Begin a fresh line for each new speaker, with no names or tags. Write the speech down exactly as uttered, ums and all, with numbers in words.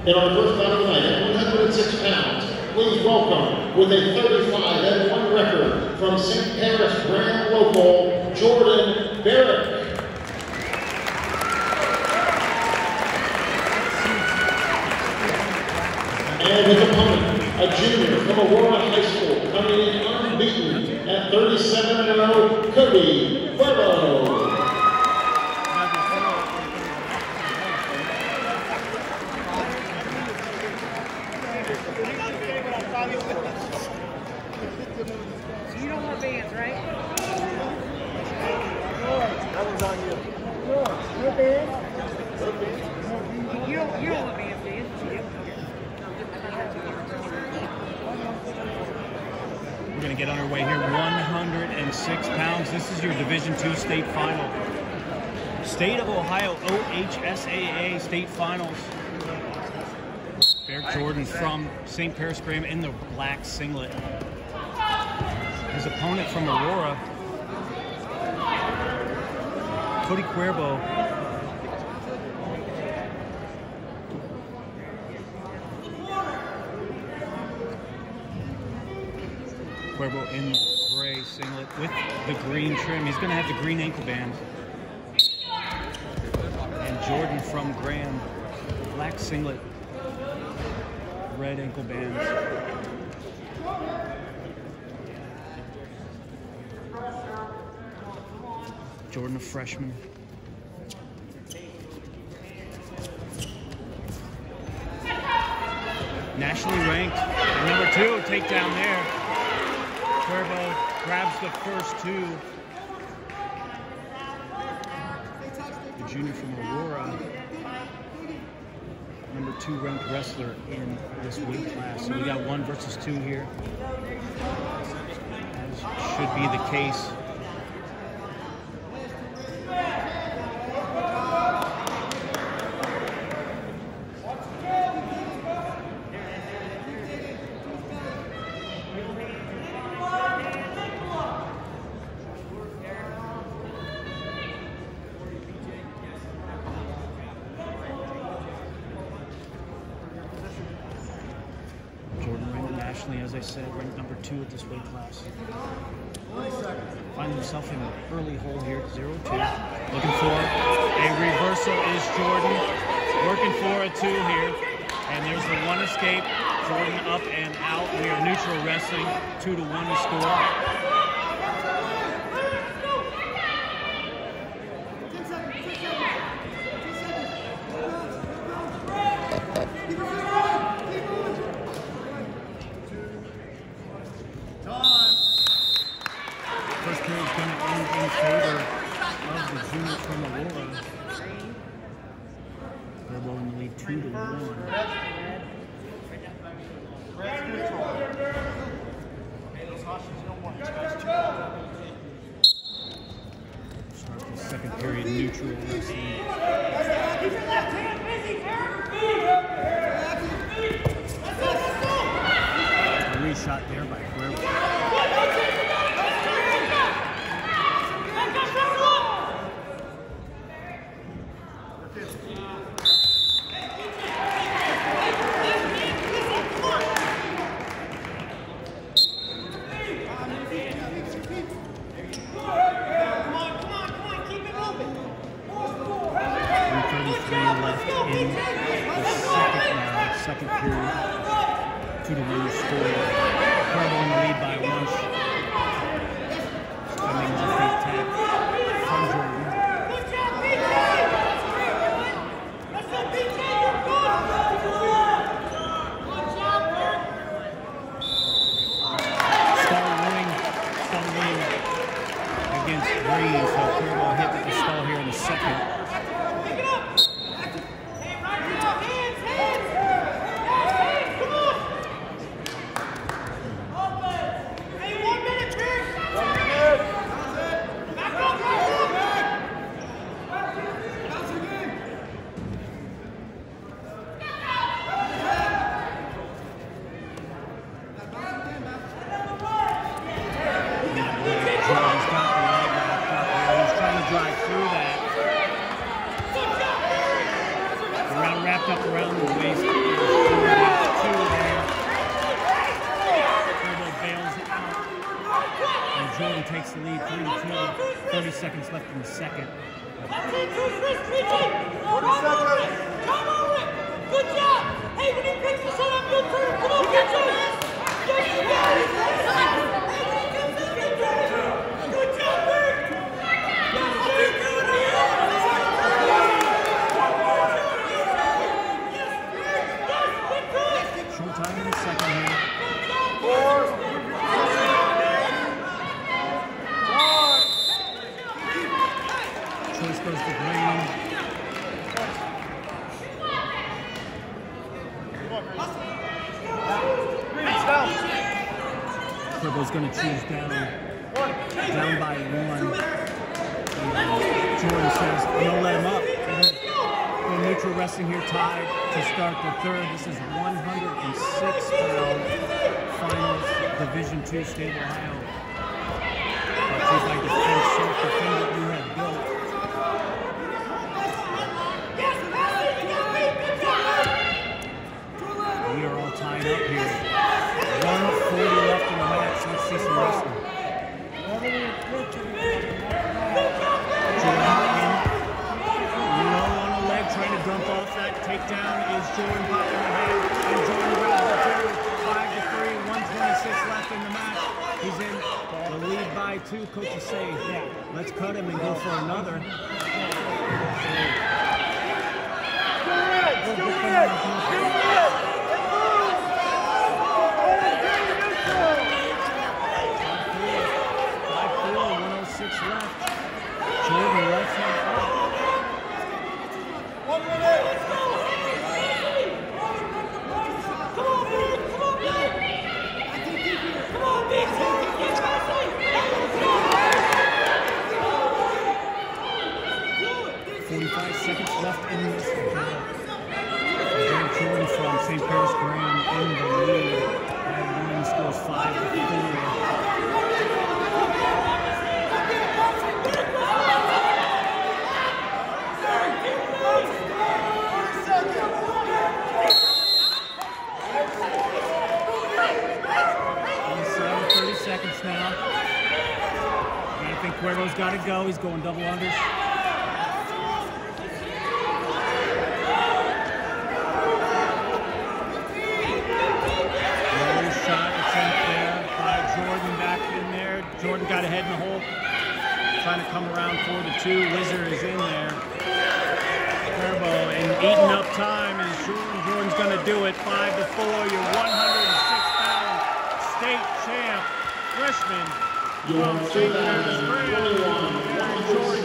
In our first bout of the night at one hundred six pounds, please welcome, with a thirty-five and one record from Saint Paris Graham local, Jordan Barrett. And his opponent, a junior from Aurora High School, coming in unbeaten at thirty-seven and oh, Cody Cuervo.
You don't want bands, right?
That one's on you.
No bands? You don't, you don't want bands, do you?
We're going to get underway here. one hundred six pounds. This is your Division two state final. State of Ohio O H S A A state finals. Barrett Jordan from Saint Paris Graham in the black singlet. His opponent from Aurora, Cody Cuervo. Cuervo in the gray singlet with the green trim. He's going to have the green ankle band. And Jordan from Graham, black singlet, red ankle bands. Jordan, a freshman. Nationally ranked, number two, takedown there. Cuervo grabs the first two. The junior from Aurora, number two ranked wrestler in this weight class. So we got one versus two here. As should be the case. Jordan ranked nationally, as I said, ranked number two at this weight class. Finding himself in an early hole here, zero two. Looking for a reversal is Jordan. Working for a two here. And there's the one escape. Jordan up and out. We are neutral wrestling. Two to one to score. First period is going to end in favor of the junior from Aurora. They're blowing the lead two to one. Start the second period neutral wrestling. A reshot there by Cuervo. Left in the second now, second period. Two to one score. Cuervo in the lead by one. Coming off the attack from Jordan. Stall wing, stall wing against Green. So Cuervo hit with the stall here in the second. Drive through that. Around, wrapped up around the waist. the lead, three to two. thirty seconds left in the second.
Good job! Hey, when he picks this up, good turn. Come on, get your ass! Yes, you got it! Good job, Bert!
Short time in the second here. Choice goes to Green. Turbo's going to choose down, down by one. And Jordan says, I'm going to let him up. Go neutral wrestling here, tied to start the third. This is one hundred six pound finals, Division two, State of Ohio. Brought to you by Defense Surf, the thing that you have built. We are all tied up here. one forty left in the match. Let's see some wrestling. Jordan in. Low on the leg, trying to dump off that takedown is Jordan popping the head. And Jordan grabs the two. five to three, one twenty-six left in the match. He's in the lead by two. Coach is saying, let's cut him and go for another.
Still red! Still red!
Left. Jordan left hand up.
One minute!
Come on, Bert! Come on, Bert! Come on, Bert!
forty-five seconds left in this battle. Again, Jordan from Saint Paris Graham in the lead. And one scores five to four. thirty seconds now. And I think Cuervo's got to go. He's going double unders. Low shot attempt there by Jordan back in there. Jordan got a head in the hole. Trying to come around four to two. Whizzer is in there. Cuervo and eating up time is Jordan. Jordan's going to do it. Five to four. You're one hundred six pound state champ freshman from Saint Paris Graham. Jordan